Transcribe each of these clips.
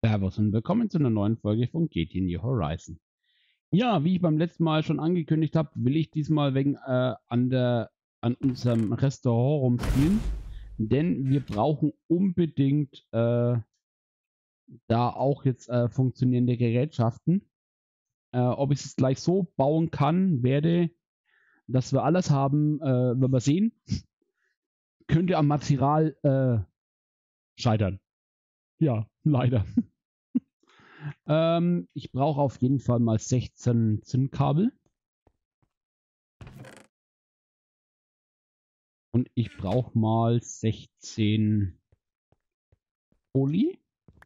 Servus und willkommen zu einer neuen Folge von GT New Horizon. Ja, wie ich beim letzten Mal schon angekündigt habe, will ich diesmal wegen an unserem Restaurant rumspielen, denn wir brauchen unbedingt da auch jetzt funktionierende Gerätschaften. Ob ich es gleich so bauen kann, dass wir alles haben, werden wir sehen. Könnte am Material scheitern. Ja, leider. Ich brauche auf jeden Fall mal 16 Zündkabel. Und ich brauche mal 16 Poly.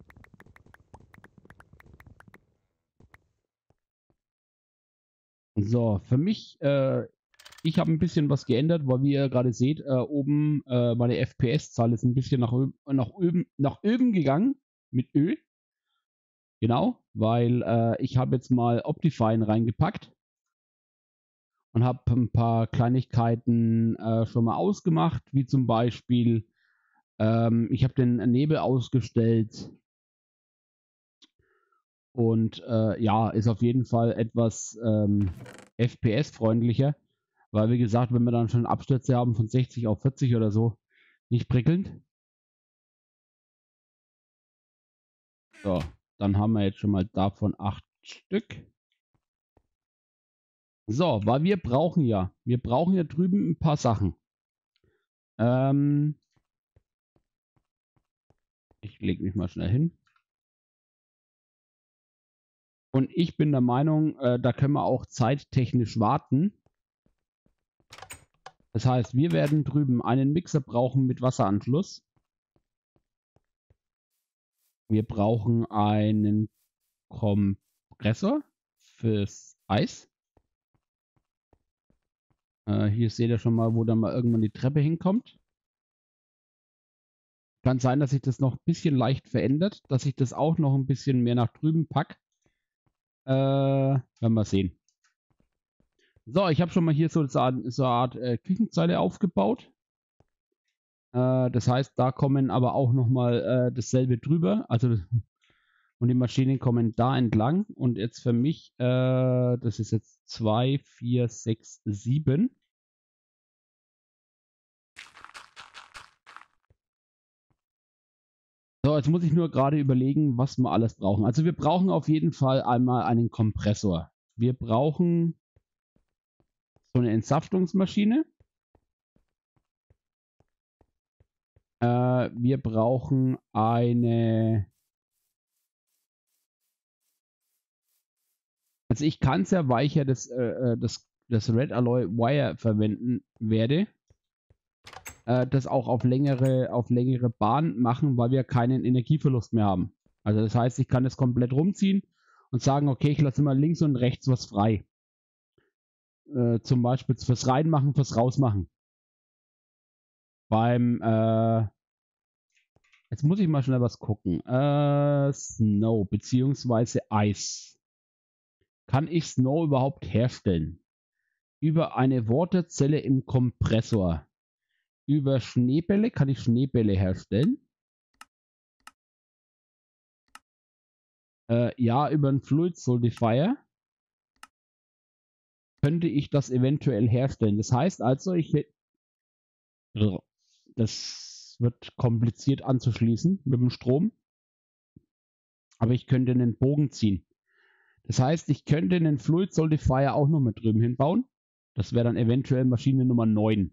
So, für mich, ich habe ein bisschen was geändert, weil wie ihr gerade seht, oben meine FPS-Zahl ist ein bisschen nach oben gegangen mit Ö. Genau, weil ich habe jetzt mal Optifine reingepackt und habe ein paar Kleinigkeiten schon mal ausgemacht, wie zum Beispiel, ich habe den Nebel ausgestellt und ja, ist auf jeden Fall etwas FPS-freundlicher, weil wie gesagt, wenn wir dann schon Abstürze haben von 60 auf 40 oder so, nicht prickelnd. So, dann haben wir jetzt schon mal davon 8 Stück. So, weil wir brauchen ja drüben ein paar Sachen. Ich lege mich mal schnell hin. Und ich bin der Meinung, da können wir auch zeittechnisch warten. Das heißt, wir werden drüben einen Mixer brauchen mit Wasseranschluss. Wir brauchen einen Kompressor fürs Eis. Hier seht ihr schon mal, wo dann mal irgendwann die Treppe hinkommt. Kann sein, dass sich das noch ein bisschen leicht verändert, dass ich das auch noch ein bisschen mehr nach drüben packe. Werden wir sehen. So, ich habe schon mal hier so eine Art Küchenzeile aufgebaut. Das heißt, da kommen aber auch nochmal dasselbe drüber. Also und die Maschinen kommen da entlang. Und jetzt für mich, das ist jetzt 2, 4, 6, 7. So, jetzt muss ich nur gerade überlegen, was wir alles brauchen. Also wir brauchen auf jeden Fall einmal einen Kompressor. Wir brauchen so eine Entsaftungsmaschine. Wir brauchen eine... Also ich kann es ja, weil ich ja das Red Alloy Wire verwenden werde, das auch auf längere Bahn machen, weil wir keinen Energieverlust mehr haben. Also das heißt, ich kann das komplett rumziehen und sagen, okay, ich lasse immer links und rechts was frei. Zum Beispiel fürs Reinmachen, fürs Rausmachen. Beim, jetzt muss ich mal schnell was gucken. Snow beziehungsweise Eis. Kann ich Snow überhaupt herstellen? Über eine Waterzelle im Kompressor. Über Schneebälle kann ich Schneebälle herstellen. Ja, über einen Fluid Solidifier könnte ich das eventuell herstellen. Das heißt also, das wird kompliziert anzuschließen mit dem Strom, aber ich könnte einen Bogen ziehen. Das heißt, ich könnte einen Fluid Solidifier auch noch mit drüben hinbauen. Das wäre dann eventuell Maschine Nummer 9.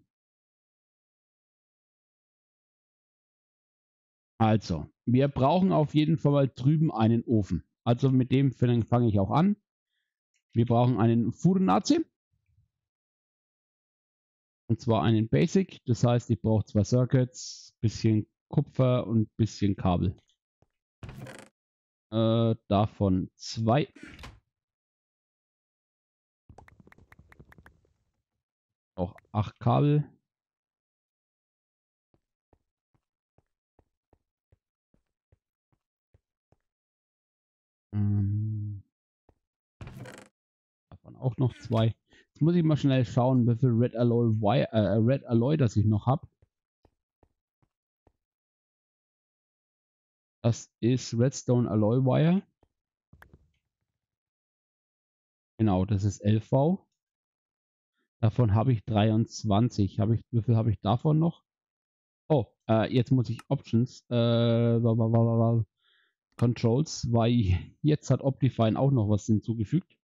Also, wir brauchen auf jeden Fall mal drüben einen Ofen. Also mit dem fange ich auch an. Wir brauchen einen Furnace. Und zwar einen Basic. Das heißt, ich brauche 2 Circuits, bisschen Kupfer und bisschen Kabel. Davon 2. Auch 8 Kabel. Davon auch noch 2. Jetzt muss ich mal schnell schauen, wie viel Red Alloy das ich noch habe. Das ist Redstone Alloy Wire. Genau, das ist LV. Davon habe ich 23. Wie viel habe ich davon noch? Oh, jetzt muss ich Options, Controls, weil jetzt hat Optifine auch noch was hinzugefügt.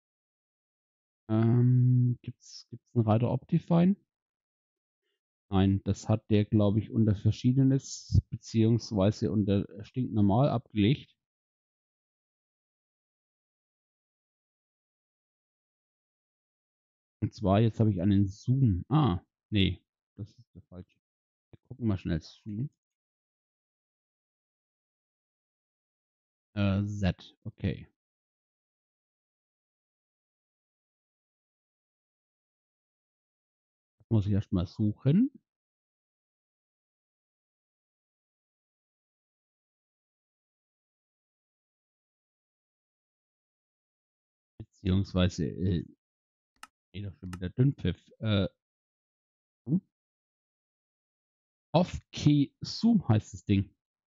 Gibt's einen Reiter Optifine? Nein, das hat der, glaube ich, unter Verschiedenes beziehungsweise unter stinknormal abgelegt. Und zwar, jetzt habe ich einen Zoom. Ah, nee, das ist der falsche. Wir gucken mal schnell Zoom. Z, okay. Das muss ich erstmal suchen. Beziehungsweise, doch schon wieder Dünnpfiff. Off-Key Zoom heißt das Ding.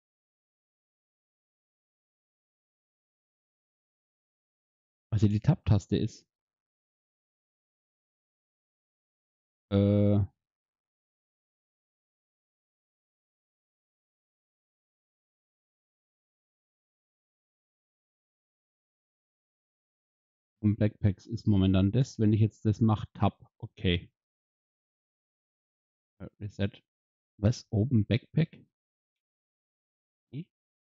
Also die Tab-Taste ist. Äh, und Backpacks ist momentan das. Wenn ich jetzt das mache, Tab. Okay. Reset. Was? Open Backpack? Okay.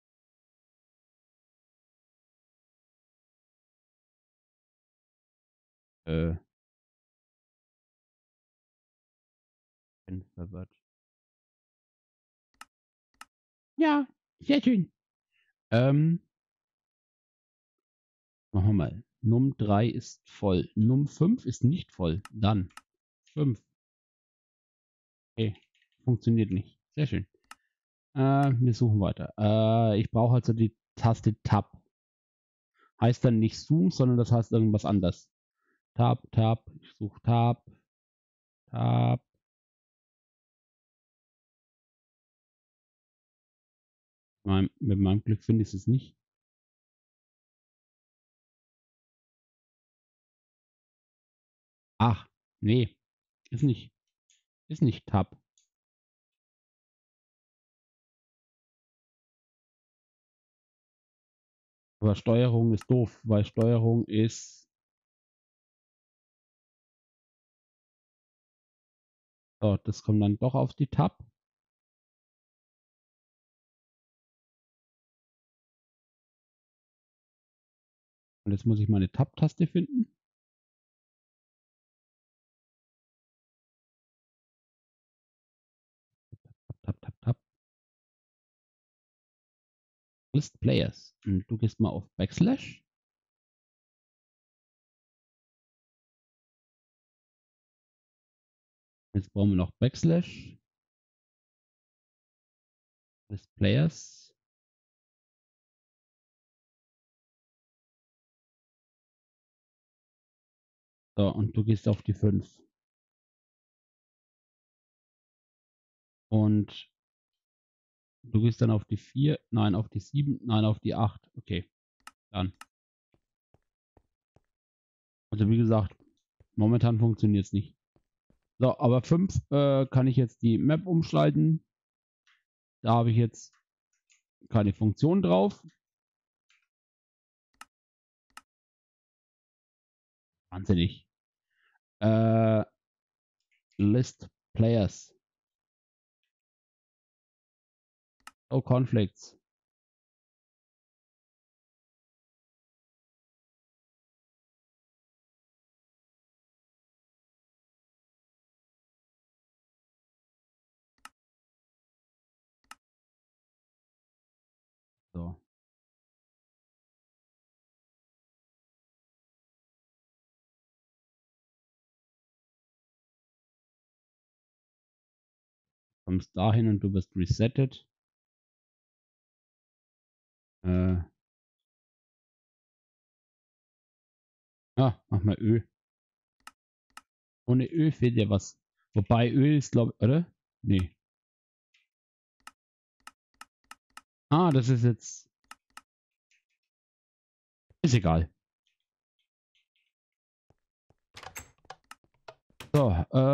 Äh, bin verwirrt. Ja, sehr schön. Ähm, machen wir mal. Num 3 ist voll. Num 5 ist nicht voll. Dann 5. Okay. Funktioniert nicht. Sehr schön. Wir suchen weiter. Ich brauche also die Taste Tab. Heißt dann nicht Zoom, sondern das heißt irgendwas anderes. Tab, Tab. Ich suche Tab. Tab. Mit meinem Glück finde ich es nicht. Ach, nee. Ist nicht. Ist nicht Tab. Aber Steuerung ist doof, weil Steuerung ist. So, das kommt dann doch auf die Tab. Und jetzt muss ich meine Tab-Taste finden. Tab, Tab, Tab, Tab. List Players. Und du gehst mal auf Backslash. Jetzt brauchen wir noch Backslash. List Players. So, und du gehst auf die 5. Und du gehst dann auf die 4. Nein, auf die 7. Nein, auf die 8. Okay, dann. Also wie gesagt, momentan funktioniert es nicht. So, aber 5 kann ich jetzt die Map umschalten. Da habe ich jetzt keine Funktion drauf. Wahnsinnig. List Players. No conflicts. So. Kommst dahin und du wirst resettet. Mach mal Ö. Ohne Ö fehlt ja was. Wobei Öl ist, glaube ich, oder? Nee. Ah, das ist jetzt... Ist egal. So,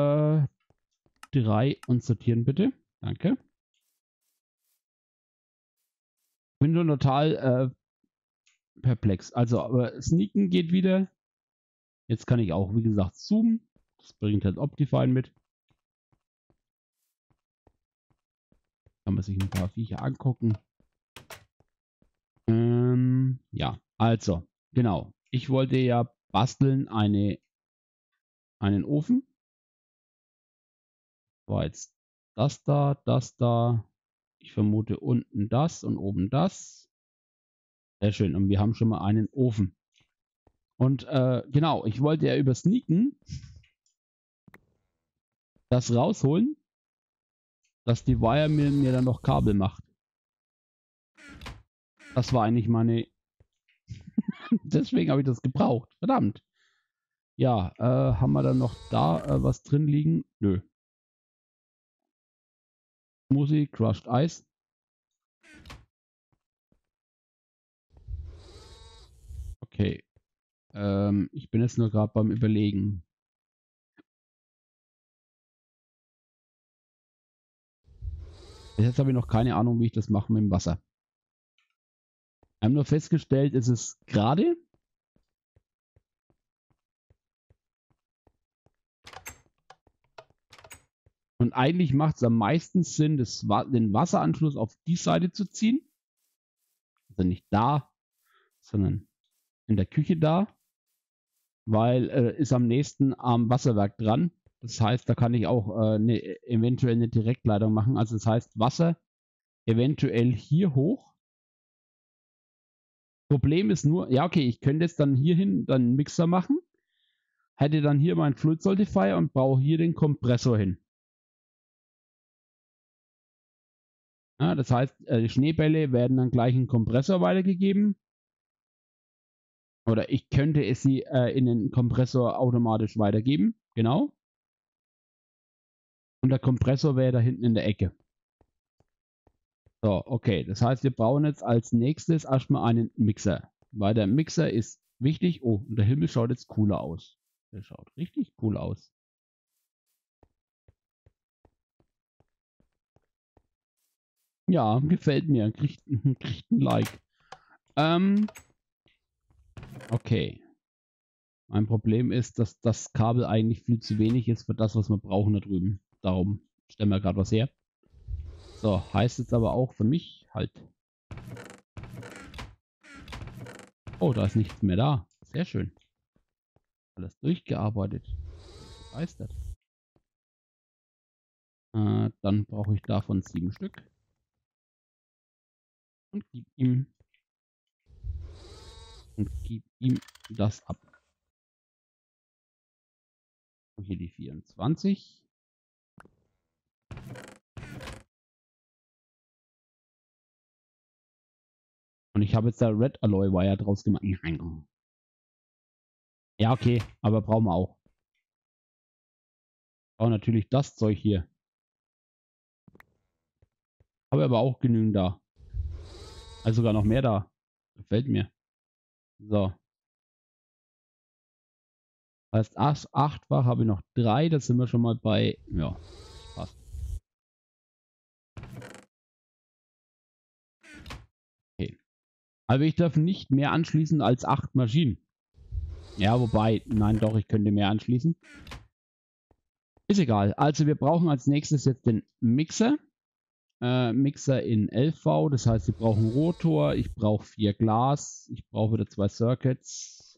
3 und sortieren bitte. Danke. Bin schon total perplex. Also, aber Sneaken geht wieder. Jetzt kann ich auch, wie gesagt, zoomen. Das bringt halt Optifine mit. Kann man sich ein paar Viecher angucken. Ja, also, genau. Ich wollte ja basteln einen Ofen. War jetzt das da, das da. Ich vermute unten das und oben das. Sehr schön. Und wir haben schon mal einen Ofen. Und genau, ich wollte ja über Sneaken das rausholen, dass die Wire mir dann noch Kabel macht. Das war eigentlich meine... Deswegen habe ich das gebraucht. Verdammt. Ja, haben wir dann noch da was drin liegen? Nö. Smoothie, Crushed Ice. Okay. Ich bin jetzt nur gerade beim Überlegen. Bis jetzt habe ich noch keine Ahnung, wie ich das mache mit dem Wasser. Wir haben nur festgestellt, es ist gerade. Und eigentlich macht es am meisten Sinn, den Wasseranschluss auf die Seite zu ziehen. Also nicht da, sondern in der Küche da. Weil ist am nächsten am Wasserwerk dran. Das heißt, da kann ich auch eventuell eine Direktleitung machen. Also das heißt, Wasser eventuell hier hoch. Problem ist nur, ja okay, ich könnte jetzt dann hierhin dann einen Mixer machen. Hätte dann hier meinen Fluid Solidifier und brauche hier den Kompressor hin. Ja, das heißt, die Schneebälle werden dann gleich in den Kompressor weitergegeben. Oder ich könnte es sie in den Kompressor automatisch weitergeben. Genau. Und der Kompressor wäre da hinten in der Ecke. So, okay. Das heißt, wir brauchen jetzt als nächstes erstmal einen Mixer. Weil der Mixer ist wichtig. Oh, und der Himmel schaut jetzt cooler aus. Der schaut richtig cool aus. Ja, gefällt mir. Kriegt ein Like. Okay. Mein Problem ist, dass das Kabel eigentlich viel zu wenig ist für das, was wir brauchen da drüben. Darum stellen wir gerade was her. So, heißt jetzt aber auch für mich halt. Oh, da ist nichts mehr da. Sehr schön. Alles durchgearbeitet. Begeistert. Dann brauche ich davon 7 Stück. Und gib ihm das ab. Und hier die 24. Und ich habe jetzt da Red Alloy Wire draus gemacht. Ja, okay, aber brauchen wir auch. Brauchen natürlich das Zeug hier. Habe aber auch genügend da. Also sogar noch mehr da. Gefällt mir. So. Heißt, achtfach habe ich noch 3. Da sind wir schon mal bei. Ja, passt. Okay. Aber ich darf nicht mehr anschließen als 8 Maschinen. Ja, wobei, nein, doch, ich könnte mehr anschließen. Ist egal. Also wir brauchen als nächstes jetzt den Mixer. Mixer in LV, das heißt, wir brauchen Rotor, ich brauche 4 Glas, ich brauche wieder 2 Circuits.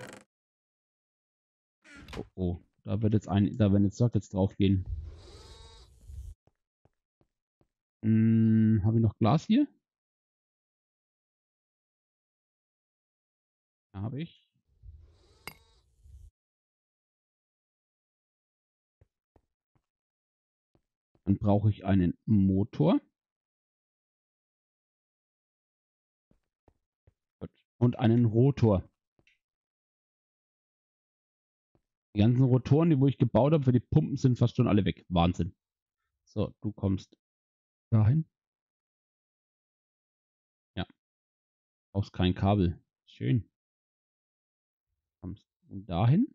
Oh, oh, da werden jetzt Circuits draufgehen. Habe ich noch Glas hier? Ja, habe ich. Dann brauche ich einen Motor. Und einen Rotor. Die ganzen Rotoren, die wo ich gebaut habe für die Pumpen, sind fast schon alle weg. Wahnsinn. So, du kommst dahin. Brauchst kein Kabel. Schön. Kommst du dahin.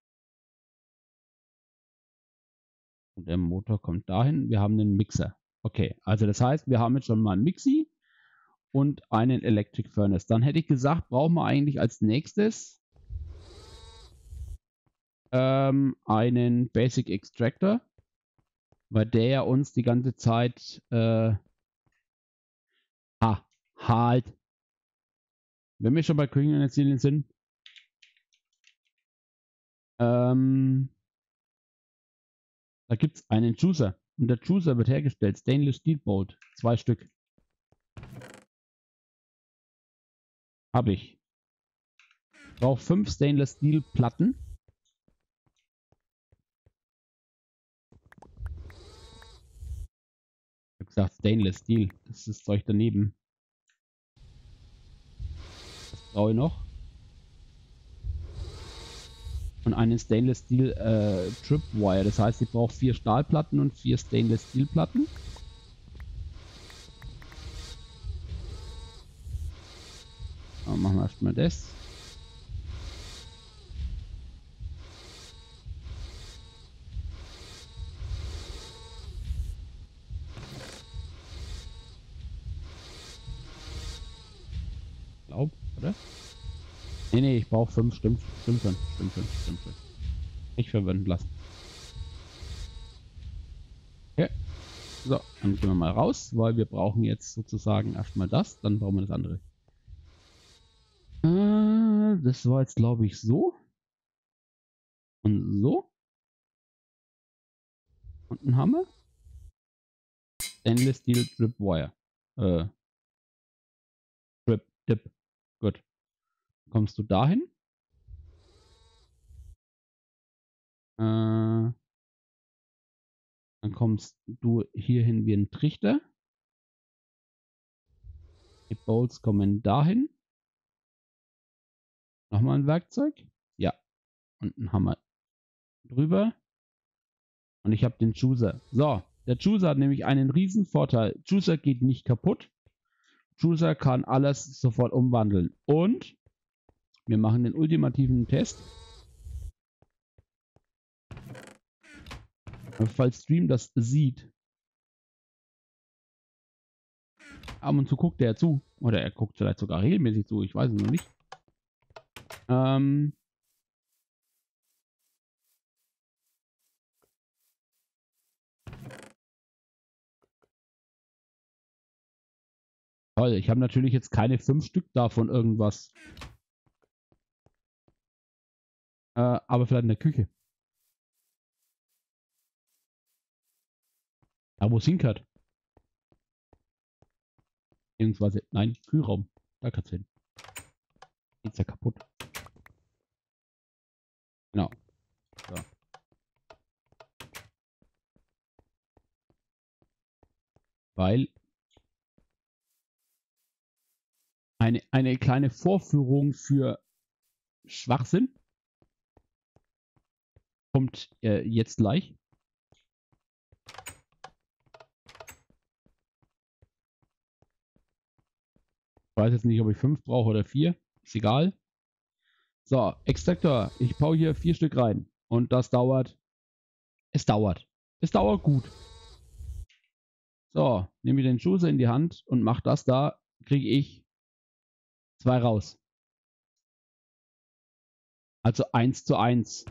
Und der Motor kommt dahin. Wir haben einen Mixer. Okay, also das heißt, wir haben jetzt schon mal einen Mixi und einen Electric Furnace. Dann hätte ich gesagt, brauchen wir eigentlich als nächstes einen Basic Extractor, weil der ja uns die ganze Zeit halt. Wenn wir schon bei Küchenutensilien sind, da gibt es einen Juicer. Und der Juicer wird hergestellt. Stainless Steel Bolt. 2 Stück. Habe ich. Brauche 5 Stainless Steel Platten. Ich habe gesagt Stainless Steel. Das ist das Zeug daneben. Was brauche ich noch? Und einen Stainless Steel Tripwire. Das heißt, ich brauche 4 Stahlplatten und 4 Stainless Steel Platten. Dann machen wir erstmal das. Glaub, oder? Nee, ich brauche 5. Stimmt schon. Nicht verwenden lassen. Okay. So, dann gehen wir mal raus, weil wir brauchen jetzt sozusagen erstmal das, dann brauchen wir das andere. Das war jetzt, glaube ich, so. Und so. Und ein Hammer. Stainless Steel Tripwire. Dip. Gut. Kommst du dahin? Dann kommst du hierhin wie ein Trichter. Die Bolts kommen dahin. Nochmal ein Werkzeug. Ja. Und ein Hammer drüber. Und ich habe den Juicer. So, der Juicer hat nämlich einen riesen Vorteil. Juicer geht nicht kaputt. Juicer kann alles sofort umwandeln. Und wir machen den ultimativen Test. Falls Stream das sieht. Ab und zu guckt er zu. Oder er guckt vielleicht sogar regelmäßig zu. Ich weiß es noch nicht. Toll, ich habe natürlich jetzt keine 5 Stück davon irgendwas. Aber vielleicht in der Küche. Da wo es hinkert. Beziehungsweise, nein, Kühlraum. Da kann es hin. Geht's ja kaputt. Genau. So. Weil eine kleine Vorführung für Schwachsinn kommt jetzt gleich. Ich weiß jetzt nicht, ob ich 5 brauche oder 4. Ist egal. So, Extraktor. Ich baue hier 4 Stück rein. Und das dauert. Es dauert. Es dauert gut. So, nehme ich den Juicer in die Hand und mache das da. Kriege ich 2 raus. Also 1:1.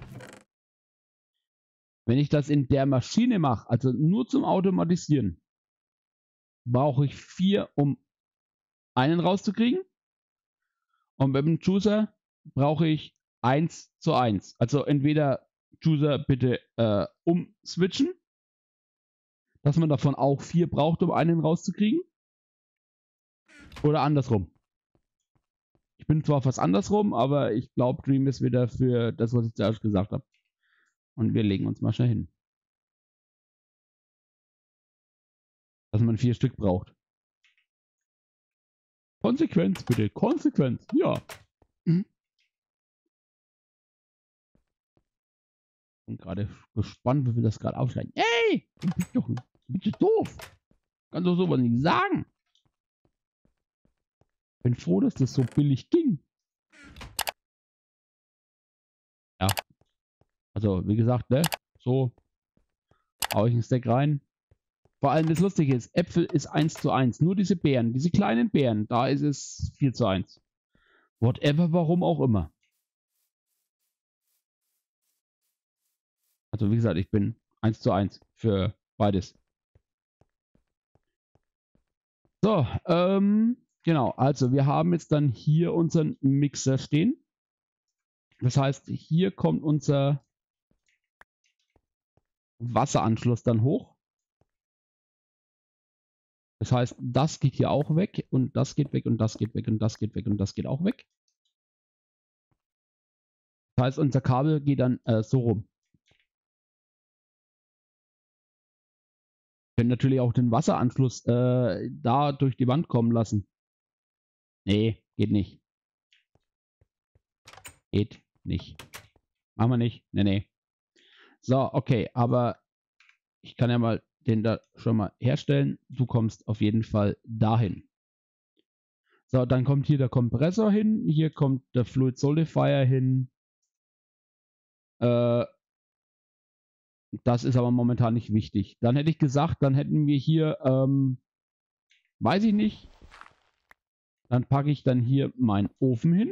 Wenn ich das in der Maschine mache, also nur zum Automatisieren, brauche ich 4, um einen rauszukriegen. Und mit dem Juicer brauche ich 1:1. Also entweder Juicer bitte umswitchen, dass man davon auch 4 braucht, um einen rauszukriegen. Oder andersrum. Ich bin zwar fast andersrum, aber ich glaube, Dream ist wieder für das, was ich zuerst gesagt habe. Und wir legen uns mal schnell hin. Dass man 4 Stück braucht. Konsequenz, bitte. Konsequenz. Ja. Mhm. Bin gerade gespannt, wie wir das gerade aufschneiden. Ey! Du bist doch doof. Kannst doch sowas nicht sagen. Bin froh, dass das so billig ging. Ja, also wie gesagt, ne? So hau ich ein Stack rein. Vor allem das Lustige ist, Äpfel ist 1:1. Nur diese Beeren, diese kleinen Beeren, da ist es 4:1. Whatever, warum auch immer. Also wie gesagt, ich bin 1:1 für beides. So, genau. Also wir haben jetzt dann hier unseren Mixer stehen. Das heißt, hier kommt unser Wasseranschluss dann hoch. Das heißt, das geht hier auch weg und das geht weg und das geht weg und das geht weg und das geht auch weg. Das heißt, unser Kabel geht dann so rum. Wir können natürlich auch den Wasseranschluss da durch die Wand kommen lassen. Nee, geht nicht. Geht nicht. Machen wir nicht. Nee, nee. So, okay, aber ich kann ja mal den da schon mal herstellen. Du kommst auf jeden Fall dahin. So, dann kommt hier der Kompressor hin. Hier kommt der Fluid Solidifier hin. Das ist aber momentan nicht wichtig. Dann hätte ich gesagt, dann hätten wir hier, weiß ich nicht. Dann packe ich dann hier meinen Ofen hin.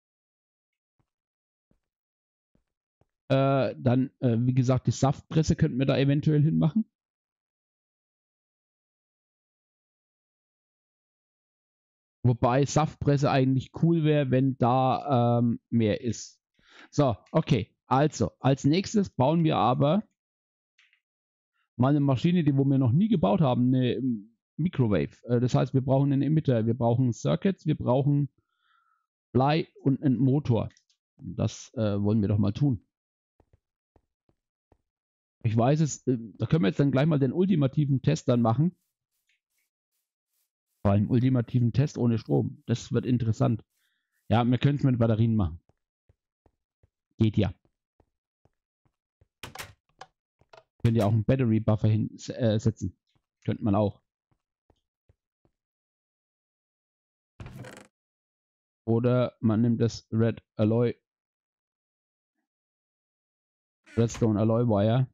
Dann, wie gesagt, die Saftpresse könnten wir da eventuell hinmachen. Wobei Saftpresse eigentlich cool wäre, wenn da mehr ist. So, okay. Also, als nächstes bauen wir aber mal eine Maschine, die wo wir noch nie gebaut haben, eine Microwave. Das heißt, wir brauchen einen Emitter, wir brauchen Circuits, wir brauchen Blei und einen Motor. Das wollen wir doch mal tun. Ich weiß es, da können wir jetzt dann gleich mal den ultimativen Test dann machen. Vor allem ultimativen Test ohne Strom. Das wird interessant. Ja, wir können es mit Batterien machen. Geht ja. Könnt ihr auch einen Battery Buffer hinsetzen. Könnte man auch. Oder man nimmt das Redstone Alloy Wire.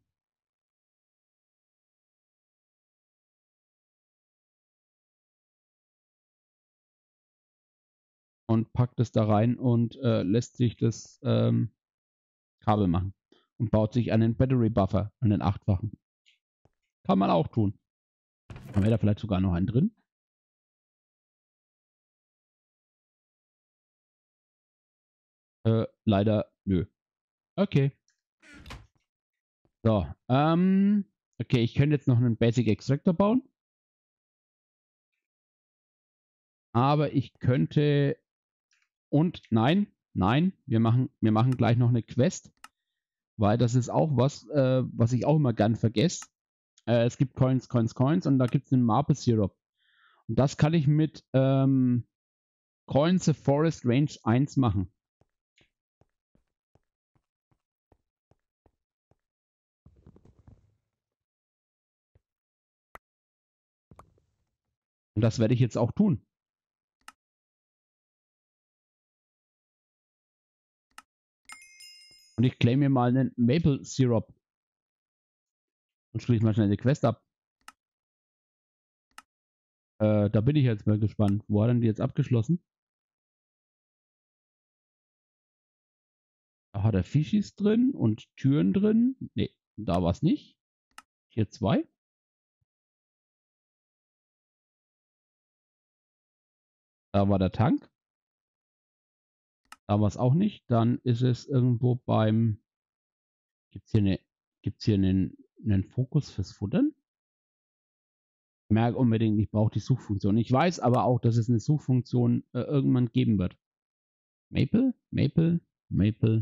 Und packt es da rein und lässt sich das Kabel machen. Und baut sich einen Battery Buffer, einen 8-fachen. Kann man auch tun. Haben wir da vielleicht sogar noch einen drin? Leider nö. Okay. So, okay, ich könnte jetzt noch einen Basic Extractor bauen. Aber ich könnte und nein, wir machen gleich noch eine Quest, weil das ist auch was, was ich auch immer gern vergesse. Es gibt Coins und da gibt es den Maple Syrup. Und das kann ich mit Coins the Forest Range 1 machen. Und das werde ich jetzt auch tun. Und ich claim mir mal einen Maple Syrup. Und schließe mal schnell die Quest ab. Da bin ich jetzt mal gespannt. Wo hat denn die jetzt abgeschlossen? Da hat er Fischis drin und Türen drin. Ne, da war es nicht. Hier 2. Da war der Tank. Da war es auch nicht. Dann ist es irgendwo beim. Gibt es hier einen Fokus fürs Futtern? Ich merke unbedingt, ich brauche die Suchfunktion. Ich weiß aber auch, dass es eine Suchfunktion irgendwann geben wird. Maple? Maple? Maple?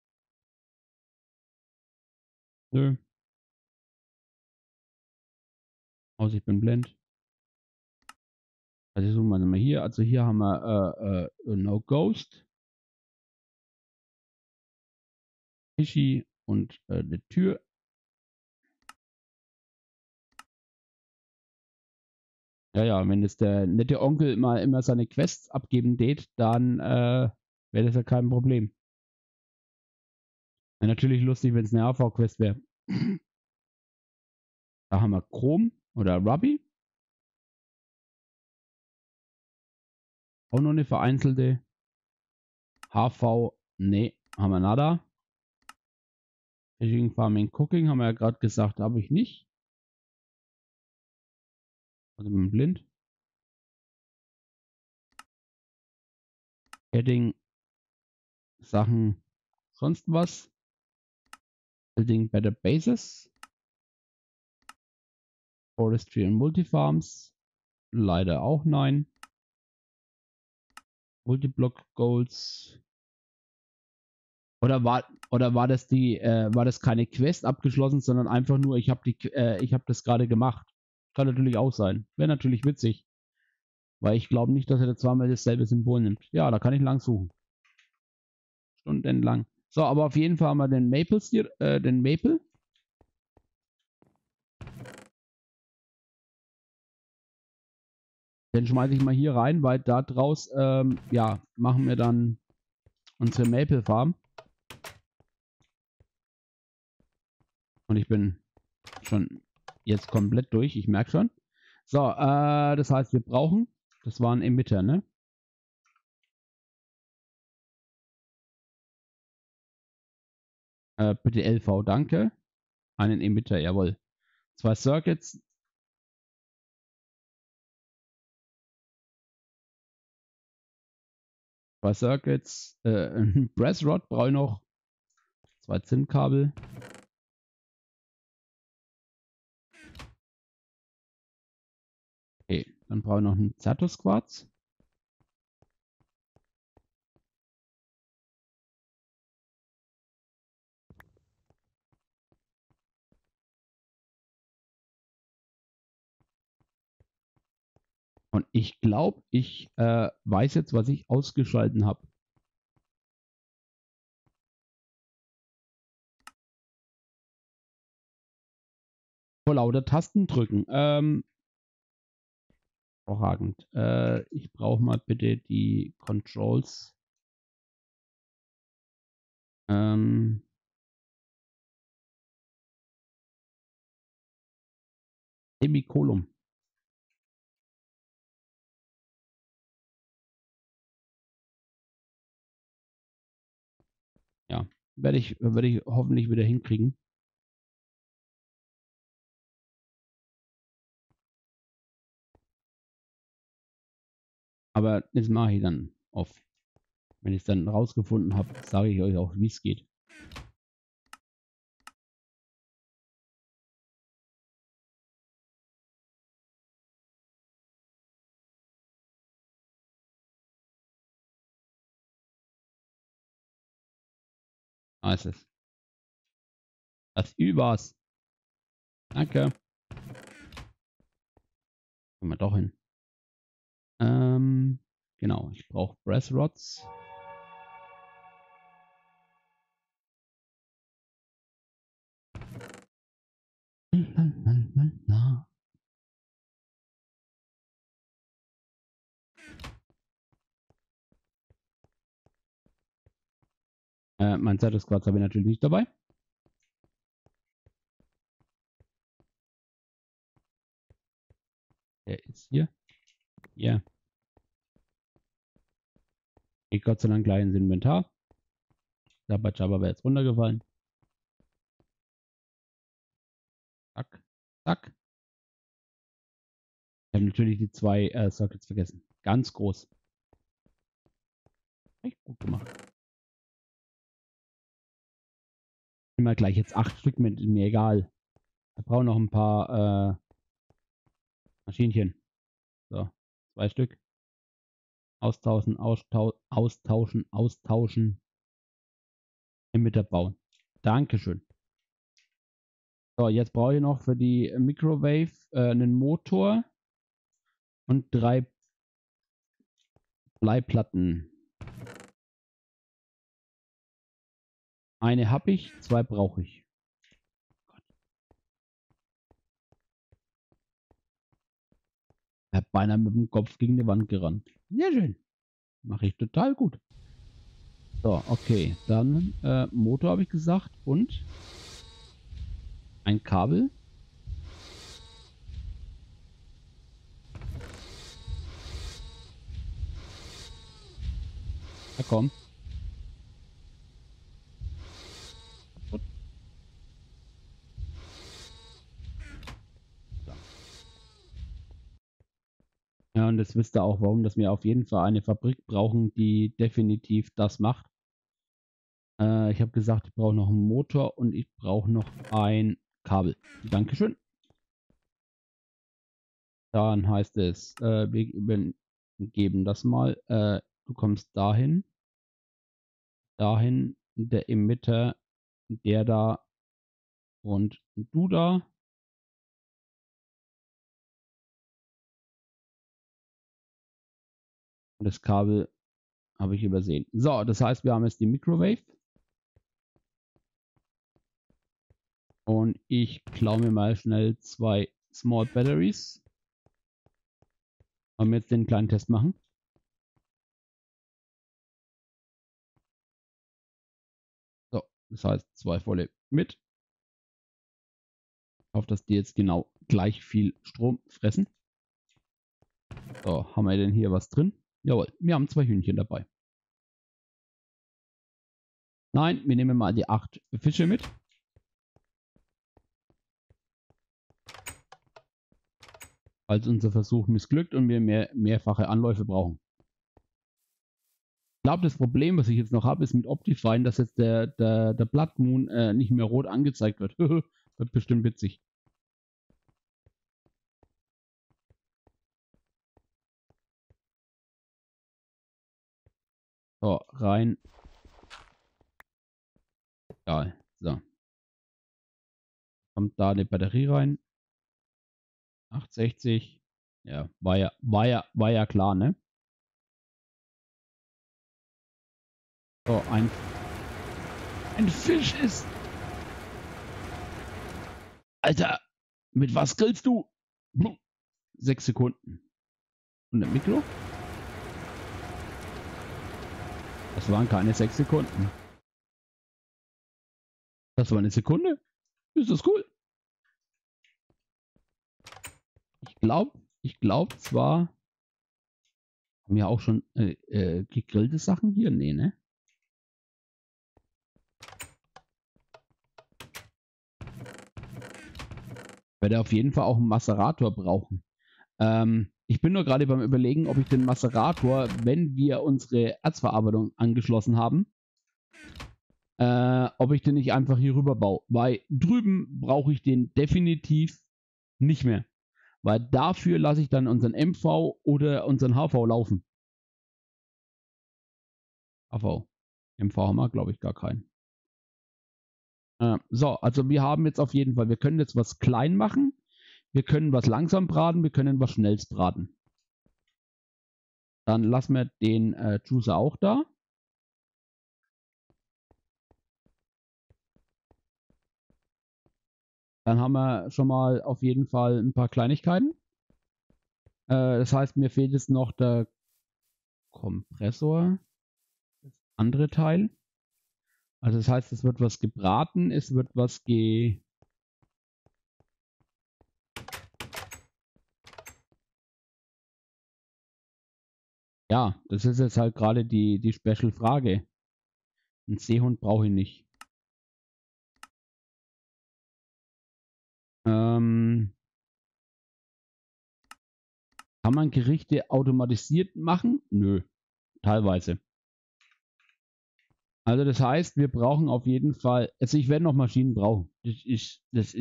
Nö. Also ich bin blind. Also suchen wir mal hier. Also hier haben wir No Ghost. Fischi und eine Tür. Ja, ja, wenn es der nette Onkel mal immer seine Quests abgeben tät, dann wäre das ja kein Problem. Wäre natürlich lustig, wenn es eine AV-Quest wäre. Da haben wir Chrome oder Ruby. Auch noch eine vereinzelte. HV, nee, haben wir nada. Fishing, Farming, Cooking haben wir ja gerade gesagt, habe ich nicht. Also mit dem Blind. Heading, Sachen, sonst was. Building Better Bases. Forestry und Multifarms. Leider auch nein. Multiblock Goals. Oder war das war das keine Quest abgeschlossen, sondern einfach nur, ich habe das gerade gemacht. Kann natürlich auch sein. Wäre natürlich witzig. Weil ich glaube nicht, dass er da zweimal dasselbe Symbol nimmt. Ja, da kann ich lang suchen. Stundenlang. So, aber auf jeden Fall haben wir den den Maple. Den schmeiße ich mal hier rein, weil da draus, ja, machen wir dann unsere Maple Farm. Und ich bin schon jetzt komplett durch, ich merke schon. So, das heißt, wir brauchen, das war ein Emitter, ne? Bitte LV, danke. Einen Emitter, jawohl. 2 Circuits. Ein Pressrod brauche ich noch. 2 Zinnkabel. Okay, dann brauche ich noch einen Zertusquarz. Und ich glaube, ich weiß jetzt, was ich ausgeschalten habe. Vor lauter Tasten drücken. Hervorragend. Ich brauche mal bitte die Controls. Semikolon. Ja, werde ich hoffentlich wieder hinkriegen. Aber das mache ich dann auf. Wenn ich es dann rausgefunden habe, sage ich euch auch, wie es geht. Da ist es. Das Übers. Danke. Kommen wir doch hin. Genau, ich brauche Brass Rods. Mein Status Quad habe ich natürlich nicht dabei. Der ist hier. Ja. Geht Gott sei Dank gleich ins Inventar. Jabba Jabba wäre jetzt runtergefallen. Zack. Zack. Ich habe natürlich die 2 Circuits vergessen. Ganz groß. Echt gut gemacht. Immer gleich jetzt 8 Stück mit, mir egal. Wir brauchen noch ein paar Maschinchen. So, 2 Stück. Austauschen, austauschen. Emitter bauen. Dankeschön. So, jetzt brauche ich noch für die Microwave einen Motor und 3 Bleiplatten. Eine habe ich, 2 brauche ich. Er hat beinahe mit dem Kopf gegen die Wand gerannt. Sehr schön. Mache ich total gut. So, okay. Dann Motor habe ich gesagt und ein Kabel. Na komm. Gut. So. Ja, und jetzt wisst ihr auch, warum dass wir auf jeden Fall eine Fabrik brauchen, die definitiv das macht. Ich habe gesagt, ich brauche noch einen Motor und ich brauche noch ein Kabel. Dankeschön. Dann heißt es, wir übergeben das mal. Du kommst dahin. Dahin, der Emitter, der da und du da. Und das Kabel habe ich übersehen. So, das heißt, wir haben jetzt die Microwave. Und ich klaue mir mal schnell 2 Small Batteries. Wollen wir jetzt den kleinen Test machen? So, das heißt 2 volle mit. Ich hoffe, dass die jetzt genau gleich viel Strom fressen. So, haben wir denn hier was drin? Jawohl, wir haben 2 Hühnchen dabei. Nein, wir nehmen mal die 8 Fische mit. Falls unser Versuch missglückt und wir mehrfache Anläufe brauchen. Ich glaube, das Problem, was ich jetzt noch habe, ist mit Optifine, dass jetzt der Blood Moon nicht mehr rot angezeigt wird. Wird bestimmt witzig. So, rein. Egal. So. Kommt da eine Batterie rein. 860. Ja, war ja klar, ne? So, ein Fisch ist. Alter, mit was grillst du? 6 Sekunden. Und der Mikro? Das waren keine 6 Sekunden. Das war eine Sekunde. Ist das cool? Ich glaube zwar, haben wir auch schon gegrillte Sachen hier? Nee, ne? Ich werde auf jeden Fall auch einen Macerator brauchen. Ich bin nur gerade beim Überlegen, ob ich den Macerator, wenn wir unsere Erzverarbeitung angeschlossen haben, ob ich den nicht einfach hier rüber baue. Weil drüben brauche ich den definitiv nicht mehr. Weil dafür lasse ich dann unseren MV oder unseren HV laufen. HV. MV haben wir, glaube ich, gar keinen. So, also wir haben jetzt auf jeden Fall, wir können jetzt was klein machen. Wir können was langsam braten, wir können was schnells braten. Dann lassen wir den Juicer auch da. Dann haben wir schon mal auf jeden Fall ein paar Kleinigkeiten. Das heißt, mir fehlt jetzt noch der Kompressor. Das andere Teil. Also das heißt, es wird was gebraten, es wird was Ja, das ist jetzt halt gerade die Special-Frage. Einen Seehund brauche ich nicht. Kann man Gerichte automatisiert machen? Nö, teilweise. Also das heißt, wir brauchen auf jeden Fall, also ich werde noch Maschinen brauchen. Das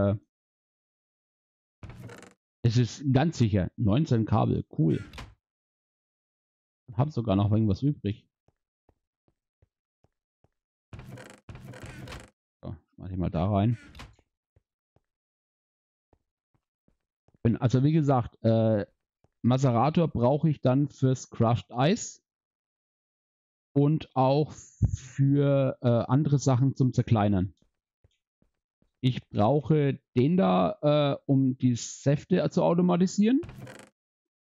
ist ganz sicher 19 Kabel, cool. Hab sogar noch irgendwas übrig. So, mache ich mal da rein. Also wie gesagt, Macerator brauche ich dann fürs Crushed Ice und auch für andere Sachen zum Zerkleinern. Ich brauche den da, um die Säfte zu automatisieren.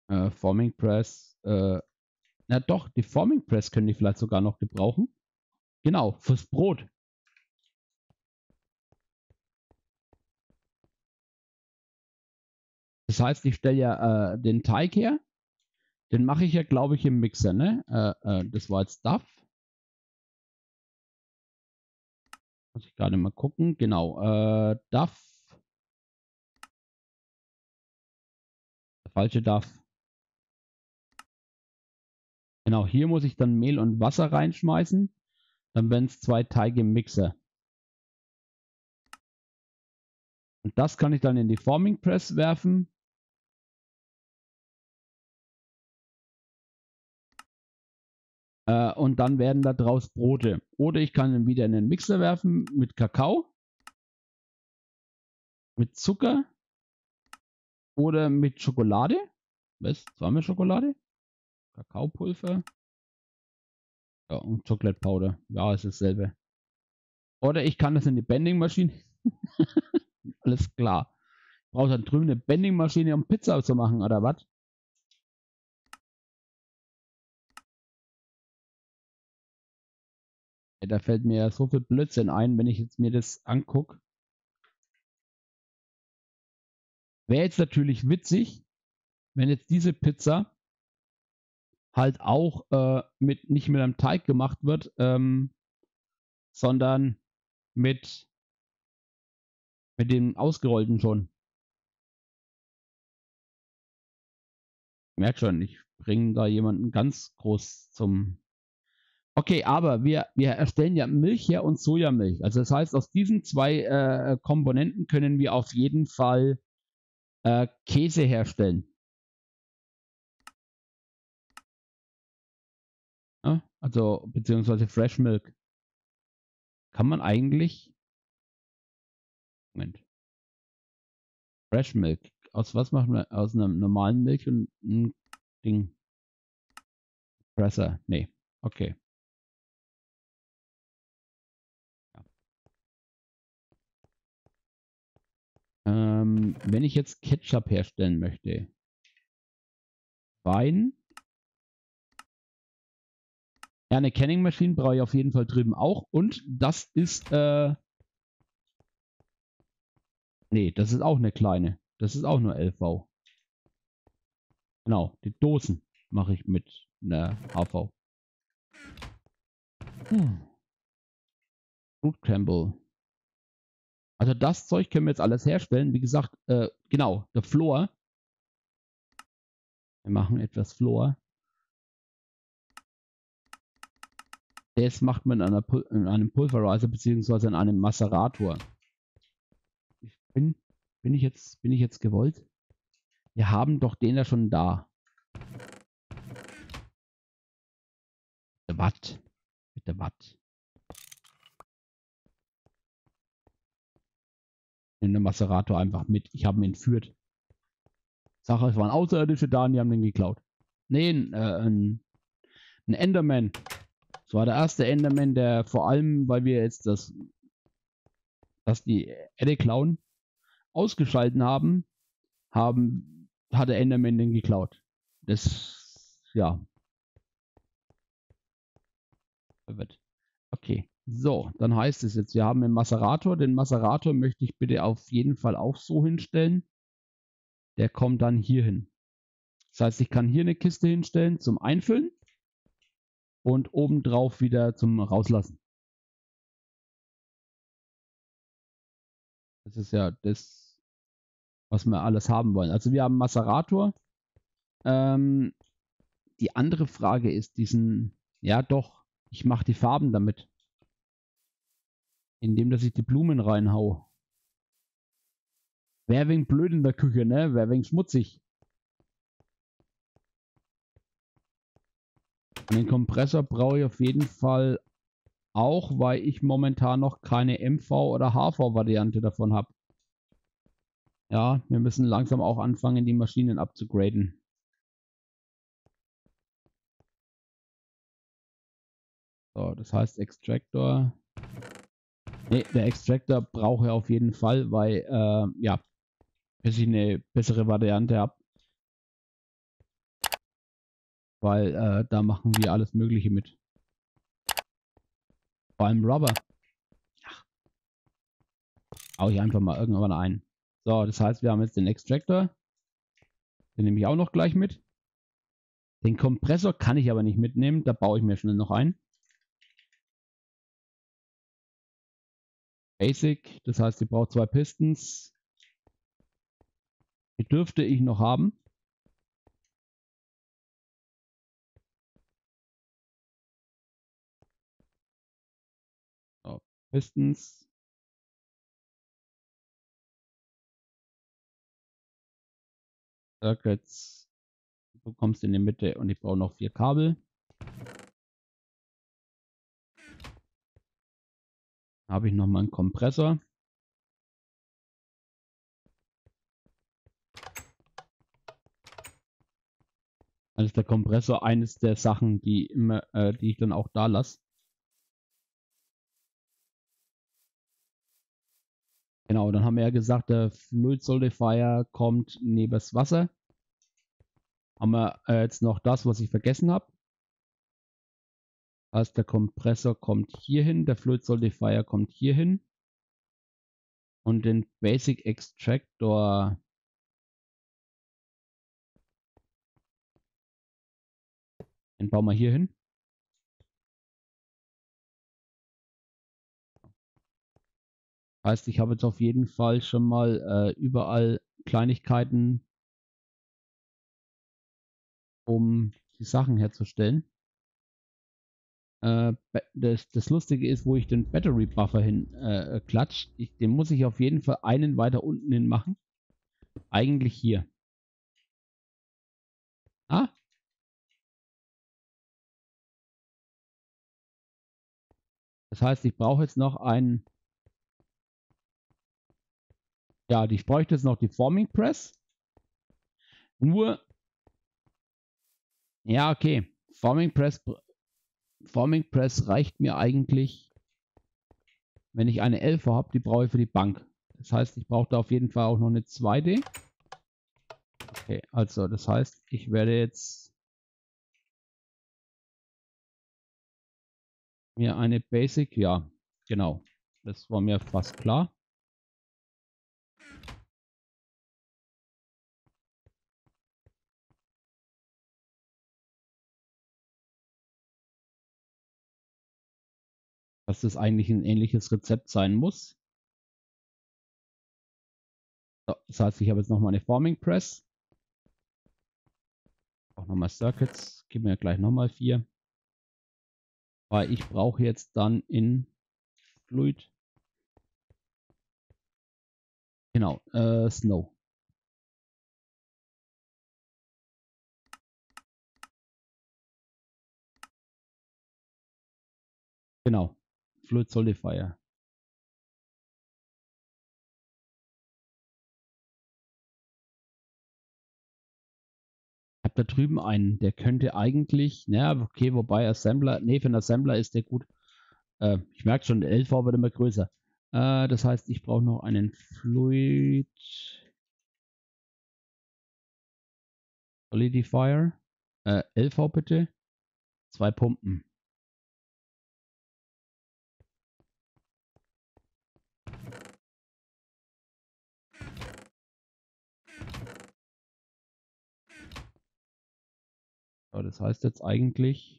Forming Press. Na doch, die Forming Press können die vielleicht sogar noch gebrauchen. Genau, fürs Brot. Das heißt, ich stelle ja den Teig her. Den mache ich ja, glaube ich, im Mixer, ne? Das war jetzt Duff. Muss ich gerade mal gucken. Genau, Duff. Der falsche Duff. Genau, hier muss ich dann Mehl und Wasser reinschmeißen. Dann werden es 2 Teige im Mixer. Und das kann ich dann in die Forming Press werfen. Und dann werden da draus Brote. Oder ich kann ihn wieder in den Mixer werfen mit Kakao, mit Zucker oder mit Schokolade. Was? Zweimal Schokolade? Kakaopulver. Ja, und Chocolate Powder. Ja, ist dasselbe. Oder ich kann das in die Bending-Maschine. Alles klar. Brauchst du dann drüben eine Bending-Maschine, um Pizza zu machen, oder was? Ja, da fällt mir ja so viel Blödsinn ein, wenn ich jetzt mir das angucke. Wäre jetzt natürlich witzig, wenn jetzt diese Pizza halt auch nicht mit einem Teig gemacht wird, sondern mit, mit dem ausgerollten schon. Merkt schon, ich bringe da jemanden ganz groß zum. Okay, aber wir erstellen ja Milch her und Sojamilch. Also das heißt, aus diesen 2 Komponenten können wir auf jeden Fall Käse herstellen. Ja? Also beziehungsweise Fresh Milk. Kann man eigentlich. Moment. Fresh Milk. Aus was machen wir? Aus einer normalen Milch und einem Ding. Presser. Nee. Okay. Wenn ich jetzt Ketchup herstellen möchte. Wein. Ja, eine Canning Machine brauche ich auf jeden Fall drüben auch. Und das ist, nee, das ist auch eine kleine. Das ist auch nur LV. Genau, die Dosen mache ich mit einer HV. Fruit Crumble. Also das Zeug können wir jetzt alles herstellen. Wie gesagt, genau, der Floor. Wir machen etwas Floor. Das macht man in einem Pulverizer bzw. in einem Macerator. Bin ich jetzt gewollt? Wir haben doch den ja schon da. Der Watt. Mit der Watt. In dem Macerator einfach mit. Ich habe ihn entführt. Sache, es waren Außerirdische da und die haben den geklaut. Nee, ein Enderman. Das war der erste Enderman, der vor allem, weil wir jetzt dass die Erde klauen, ausgeschalten haben, hat der Enderman den geklaut. Das, ja. Okay. So, dann heißt es jetzt, wir haben einen Macerator. Den Macerator möchte ich bitte auf jeden Fall auch so hinstellen. Der kommt dann hier hin. Das heißt, ich kann hier eine Kiste hinstellen zum Einfüllen und obendrauf wieder zum Rauslassen. Das ist ja das, was wir alles haben wollen. Also wir haben Macerator. Die andere Frage ist ja doch, ich mache die Farben damit. Indem, dass ich die Blumen reinhau. Wäre wegen blöd in der Küche, ne? Wäre wegen schmutzig. Den Kompressor brauche ich auf jeden Fall auch, weil ich momentan noch keine MV oder HV-Variante davon habe. Ja, wir müssen langsam auch anfangen, die Maschinen abzugraden. So, das heißt Extractor. Ne, der Extractor brauche ich auf jeden Fall, weil, ja, bis ich eine bessere Variante habe. weil da machen wir alles Mögliche mit. Vor allem Rubber. Ach, hau ich einfach mal irgendwann ein. So, das heißt, wir haben jetzt den Extractor. Den nehme ich auch noch gleich mit. Den Kompressor kann ich aber nicht mitnehmen. Da baue ich mir schnell noch ein. Basic, das heißt, ich brauche 2 Pistons. Die dürfte ich noch haben. So, Pistons. Circuits. Du kommst in die Mitte und ich brauche noch 4 Kabel. Da habe ich noch mal einen Kompressor. Also ist der Kompressor eines der Sachen, die ich dann auch da lasse. Genau, dann haben wir ja gesagt, der Fluid Solidifier kommt neben das Wasser. Haben wir jetzt noch das, was ich vergessen habe. Das heißt, der Kompressor kommt hier hin, der Fluid Solidifier kommt hier hin. Und den Basic Extractor den bauen wir hier hin. Heißt, ich habe jetzt auf jeden Fall schon mal überall Kleinigkeiten, um die Sachen herzustellen. Das Lustige ist, wo ich den Battery Buffer hin klatsch. Den muss ich auf jeden Fall einen weiter unten hin machen. Eigentlich hier. Ah, das heißt, ich brauche jetzt noch einen. Ja, ich bräuchte jetzt noch die Forming Press. Nur, ja, okay. Forming Press reicht mir eigentlich, wenn ich eine 11 habe, die brauche ich für die Bank. Das heißt, ich brauche da auf jeden Fall auch noch eine 2D. Okay, also das heißt, ich werde jetzt mir eine Basic, ja, genau. Das war mir fast klar. Dass das eigentlich ein ähnliches Rezept sein muss. So, das heißt, ich habe jetzt nochmal eine Forming Press. Auch nochmal Circuits. Gib mir gleich nochmal 4. Weil ich brauche jetzt dann in Fluid. Genau, Snow. Genau, Fluid Solidifier. Ich habe da drüben einen, der könnte eigentlich, naja, okay, wobei Assembler, nee, für einen Assembler ist der gut. Ich merke schon, der LV wird immer größer. Das heißt, ich brauche noch einen Fluid Solidifier. LV bitte. 2 Pumpen. So, das heißt jetzt eigentlich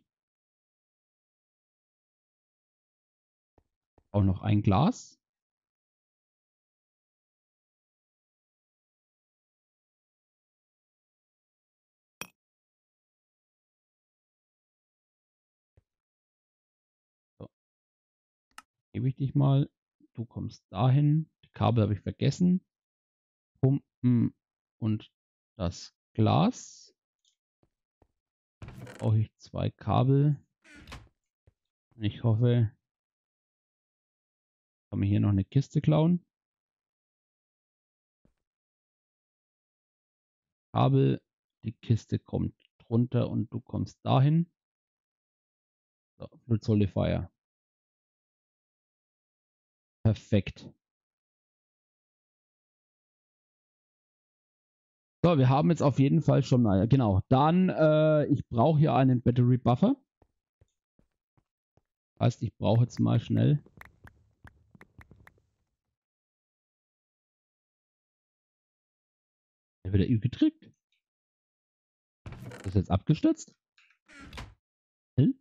auch noch ein Glas. So, gebe ich dich mal. Du kommst dahin. Die Kabel habe ich vergessen. Pumpen und das Glas. Brauche ich 2 Kabel. Ich hoffe, kann mir hier noch eine Kiste klauen. Kabel, die Kiste kommt drunter und du kommst dahin. So, Fluid Solidifier. Perfekt. So, wir haben jetzt auf jeden Fall schon mal, genau. Dann, ich brauche hier einen Battery Buffer. Heißt, ich brauche jetzt mal schnell. Der wird ja gedrückt. Ist das jetzt abgestürzt? Hm?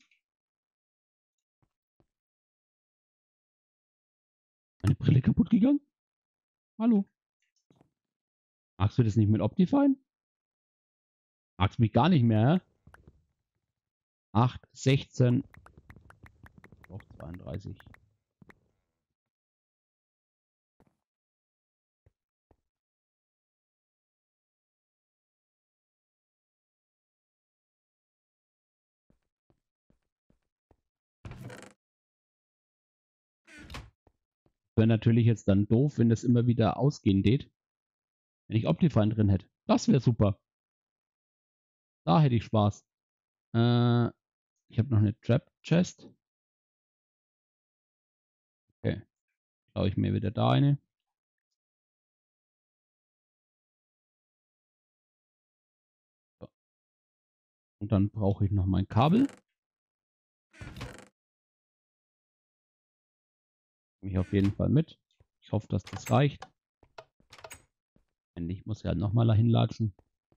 Meine Brille kaputt gegangen? Hallo? Magst du das nicht mit Optifine? Magst du mich gar nicht mehr, hä? 8, 16. Auch 32. Wäre natürlich jetzt dann doof, wenn das immer wieder ausgehen geht. Wenn ich Optifine drin hätte. Das wäre super. Da hätte ich Spaß. Ich habe noch eine Trap Chest. Okay. Klaue ich mir wieder da eine. So. Und dann brauche ich noch mein Kabel. Nehme ich auf jeden Fall mit. Ich hoffe, dass das reicht. Ich muss ja nochmal dahin latschen.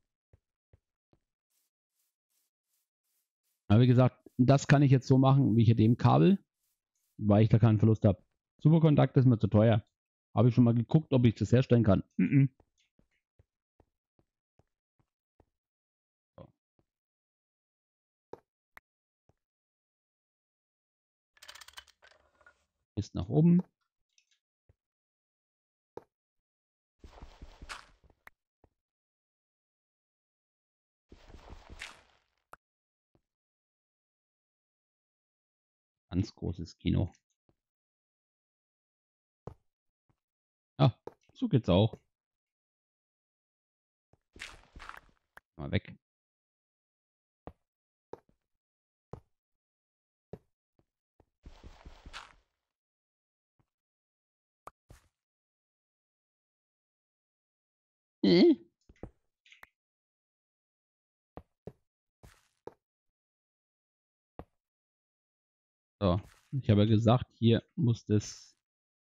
Aber wie gesagt, das kann ich jetzt so machen, wie ich dem Kabel, weil ich da keinen Verlust habe. Superkontakt ist mir zu teuer. Habe ich schon mal geguckt, ob ich das herstellen kann. So. Ist nach oben. Ganz großes Kino. Ja, so geht's auch. Mal weg. So, ich habe ja gesagt, hier muss das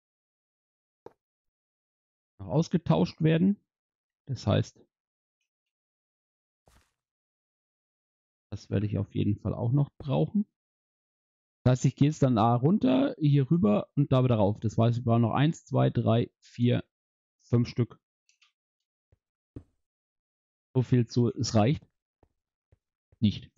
noch ausgetauscht werden. Das heißt, das werde ich auf jeden Fall auch noch brauchen. Das heißt, ich gehe jetzt dann da runter, hier rüber und da wieder rauf. Das heißt, ich brauche noch 1, 2, 3, 4, 5 Stück. So viel zu, es reicht nicht.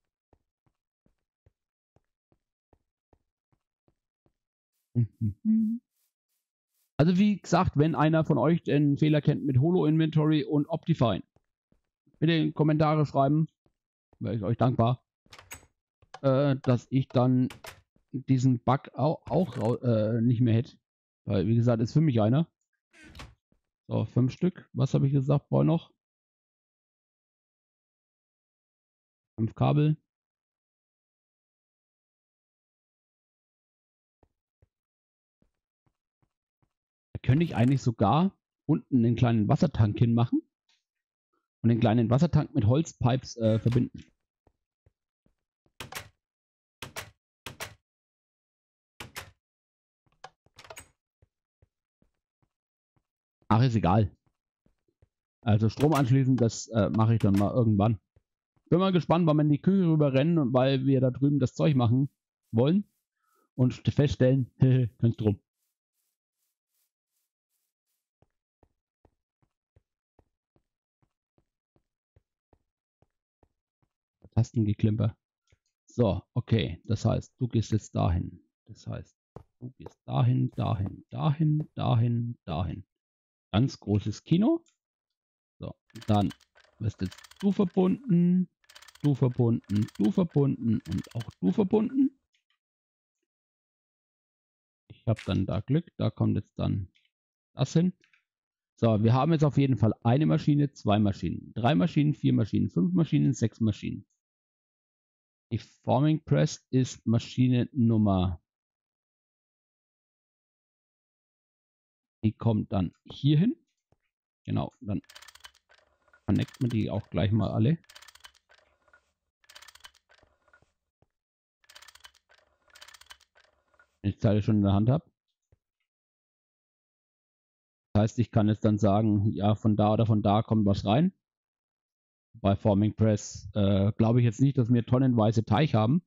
Also wie gesagt, wenn einer von euch den Fehler kennt mit Holo Inventory und Optifine, bitte in die Kommentare schreiben, wäre ich euch dankbar, dass ich dann diesen Bug auch nicht mehr hätte. Weil, wie gesagt, ist für mich einer. So, 5 Stück. Was habe ich gesagt? Brauche noch 5 Kabel. Da könnte ich eigentlich sogar unten einen kleinen Wassertank hinmachen und den kleinen Wassertank mit Holzpipes verbinden. Ach, ist egal. Also Strom anschließen, das mache ich dann mal irgendwann. Bin mal gespannt, wann wir in die Küche rüber rennen, weil wir da drüben das Zeug machen wollen und feststellen, kein Strom. Tastengeklimper. So, okay. Das heißt, du gehst jetzt dahin. Das heißt, du gehst dahin, dahin, dahin, dahin, dahin. Ganz großes Kino. So, dann wirst jetzt du verbunden, du verbunden, du verbunden und auch du verbunden. Ich habe dann da Glück, da kommt jetzt dann das hin. So, wir haben jetzt auf jeden Fall eine Maschine, 2 Maschinen, 3 Maschinen, 4 Maschinen, 5 Maschinen, 6 Maschinen. Die Forming Press ist Maschine Nummer. Die kommt dann hier hin. Genau, dann connecten wir die auch gleich mal alle. Wenn ich die Teile schon in der Hand habe. Das heißt, ich kann jetzt dann sagen, ja, von da oder von da kommt was rein. Bei Forming Press glaube ich jetzt nicht, dass wir tonnenweise Teig haben.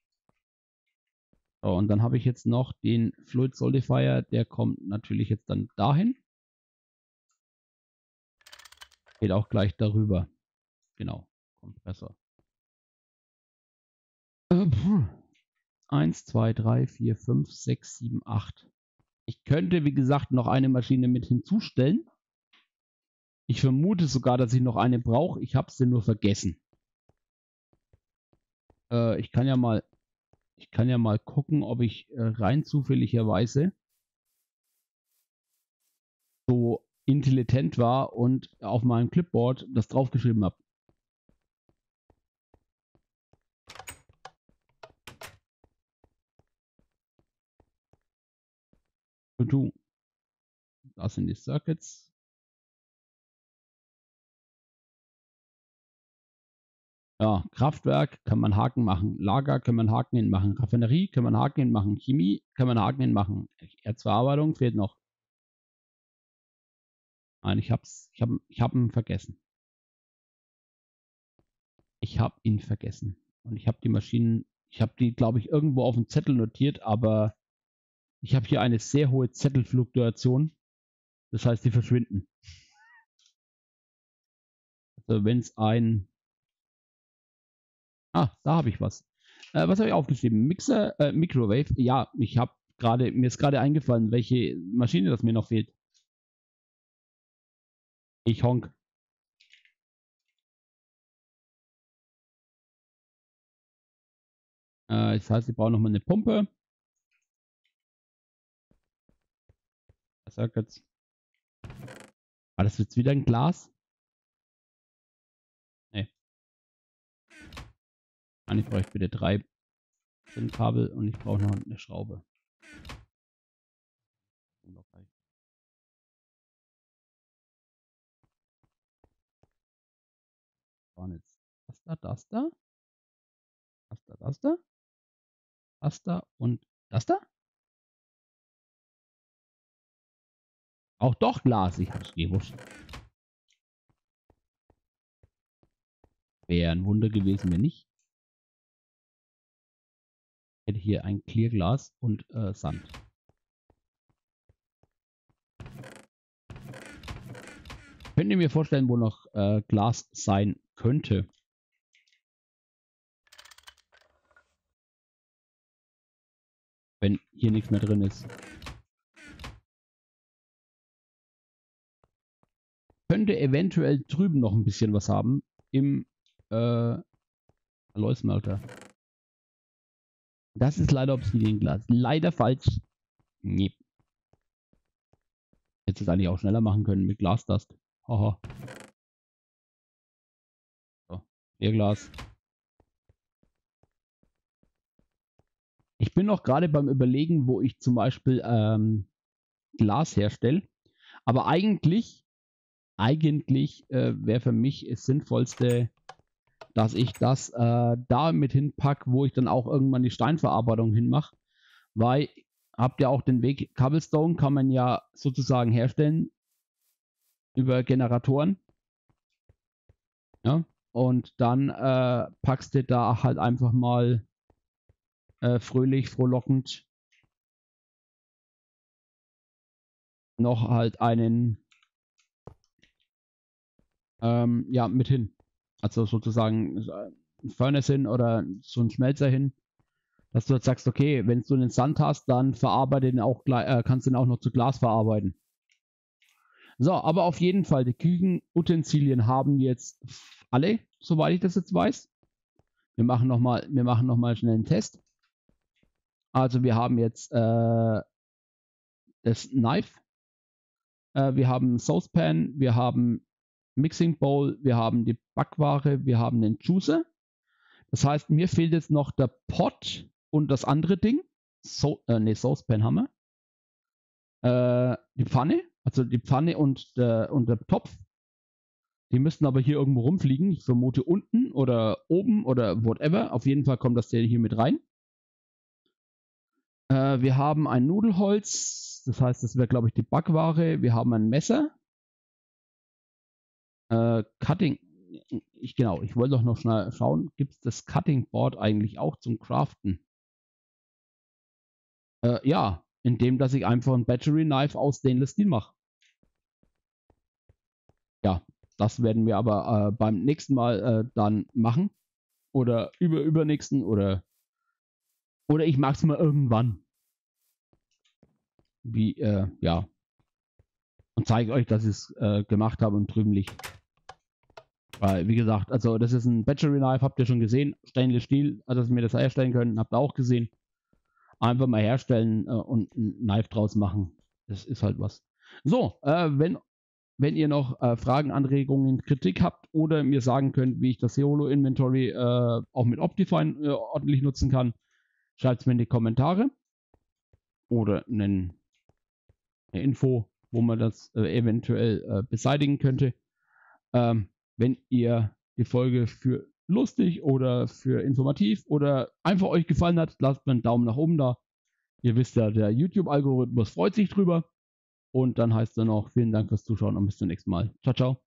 So, und dann habe ich jetzt noch den Fluid Solidifier, der kommt natürlich jetzt dann dahin. Geht auch gleich darüber. Genau, Kompressor. 1, 2, 3, 4, 5, 6, 7, 8. Ich könnte, wie gesagt, noch eine Maschine mit hinzustellen. Ich vermute sogar, dass ich noch eine brauche. Ich habe sie nur vergessen. Ich kann ja mal gucken, ob ich rein zufälligerweise so intelligent war und auf meinem Clipboard das draufgeschrieben habe. Das sind die Circuits. Ja, Kraftwerk kann man Haken machen. Lager kann man Haken hinmachen. Raffinerie kann man Haken hinmachen. Chemie kann man Haken hinmachen. Erzverarbeitung fehlt noch. Nein, ich hab ihn vergessen. Ich habe ihn vergessen. Und ich habe die Maschinen, ich habe die, glaube ich, irgendwo auf dem Zettel notiert, aber ich habe hier eine sehr hohe Zettelfluktuation. Das heißt, die verschwinden. Also wenn es ein... Ah, da habe ich was. Was habe ich aufgeschrieben? Microwave. Ja, mir ist gerade eingefallen, welche Maschine das mir noch fehlt. Ich honk. Das heißt, ich brauche nochmal eine Pumpe. Was sagt jetzt? War das jetzt wieder ein Glas? Nee. Eigentlich brauche ich bitte 3 Kabel und ich brauche noch eine Schraube. Waren jetzt das da, das da, das da, das da, das da und das da? Auch doch Glas, ich hab's gewusst. Wäre ein Wunder gewesen, wenn nicht. Ich hätte hier ein Clearglas und Sand. Könnt ihr mir vorstellen, wo noch Glas sein könnte? Wenn hier nichts mehr drin ist. Könnte eventuell drüben noch ein bisschen was haben. Im Alloy-Smelter. Das ist leider Obsidian-Glas. Leider falsch. Nee. Hätte es eigentlich auch schneller machen können mit Glasdust. Haha. So, Glas. Ich bin noch gerade beim Überlegen, wo ich zum Beispiel Glas herstelle. Aber eigentlich wäre für mich das Sinnvollste, dass ich das da mit hinpacke, wo ich dann auch irgendwann die Steinverarbeitung hinmache. Weil, habt ihr auch den Weg, Cobblestone kann man ja sozusagen herstellen über Generatoren. Ja, und dann packst du da halt einfach mal fröhlich, frohlockend noch halt einen ja, mit hin. Also sozusagen ein Furnace hin oder so ein Schmelzer hin. Dass du jetzt sagst, okay, wenn du den Sand hast, dann verarbeite den auch kannst du den auch noch zu Glas verarbeiten. So, aber auf jeden Fall, die Küchenutensilien haben jetzt alle, soweit ich das jetzt weiß. Wir machen noch mal schnell einen Test. Also wir haben jetzt das Knife, wir haben Saucepan, wir haben Mixing Bowl, wir haben die Backware, wir haben den Juicer. Das heißt, mir fehlt jetzt noch der Pot und das andere Ding. Saucepan haben wir. Die Pfanne, also die Pfanne und der Topf. Die müssten aber hier irgendwo rumfliegen. Ich vermute unten oder oben oder whatever. Auf jeden Fall kommt das hier mit rein. Wir haben ein Nudelholz. Das heißt, das wäre, glaube ich, die Backware. Wir haben ein Messer. Cutting. Ich wollte doch noch schnell schauen. Gibt es das Cutting Board eigentlich auch zum Craften? Ja, indem dass ich einfach ein Battery Knife aus Stainless Steel mache. Ja, das werden wir aber beim nächsten Mal dann machen. Oder übernächsten oder ich mag es mal irgendwann. Ja. Und zeige euch, dass ich es gemacht habe und drüben liegt. Weil, wie gesagt, also das ist ein Battery Knife, habt ihr schon gesehen. Stainless Steel, dass wir das herstellen können, habt ihr auch gesehen. Einfach mal herstellen und ein Knife draus machen. Das ist halt was. So, wenn ihr noch Fragen, Anregungen, Kritik habt oder mir sagen könnt, wie ich das Holo Inventory auch mit Optifine ordentlich nutzen kann, schreibt es mir in die Kommentare oder eine Info, wo man das eventuell beseitigen könnte. Wenn ihr die Folge für lustig oder für informativ oder einfach euch gefallen hat, lasst mir einen Daumen nach oben da. Ihr wisst ja, der YouTube-Algorithmus freut sich drüber. Und dann heißt es noch, vielen Dank fürs Zuschauen und bis zum nächsten Mal. Ciao, ciao.